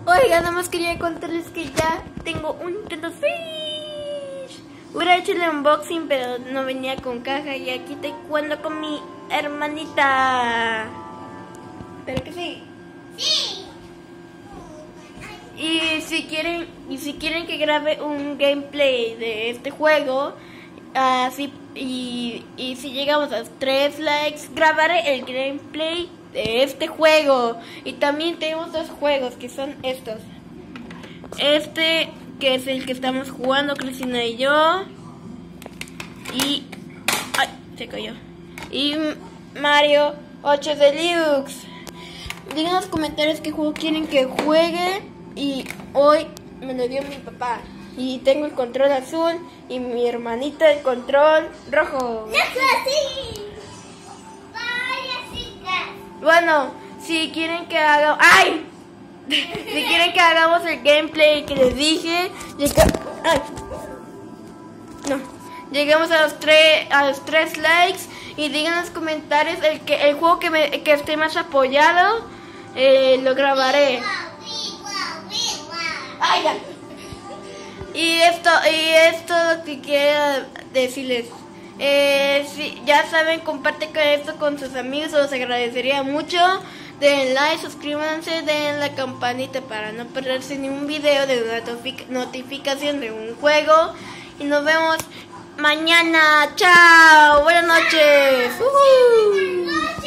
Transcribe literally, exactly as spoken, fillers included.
Oiga, nada más quería contarles que ya tengo un Nintendo Switch. Hubiera hecho el unboxing, pero no venía con caja. Y aquí estoy jugando con mi hermanita. ¿Pero que sí? Sí. Y si quieren, y si quieren que grabe un gameplay de este juego, así y, y si llegamos a tres likes, grabaré el gameplay de este juego. Y también tenemos dos juegos que son estos. Este que es el que estamos jugando Cristina y yo. Y ay, se cayó. Y Mario ocho Deluxe. Digan en los comentarios qué juego quieren que juegue. Y hoy me lo dio mi papá. Y tengo el control azul y mi hermanita el control rojo. ¡No así! ¡Vaya chicas! Bueno, si quieren que haga... ¡Ay! Si quieren que hagamos el gameplay que les dije, llega... ¡Ay! No. Lleguemos a los tres a los tres likes y digan en los comentarios el que el juego que me, que esté más apoyado, eh, lo grabaré. ¡Ay, ya! Y esto y esto lo que quiero decirles. Eh, si ya saben, comparten esto con sus amigos, os agradecería mucho. Den like, suscríbanse, den la campanita para no perderse ningún video de una notificación de un juego. Y nos vemos mañana. Chao, buenas noches. Uh-huh.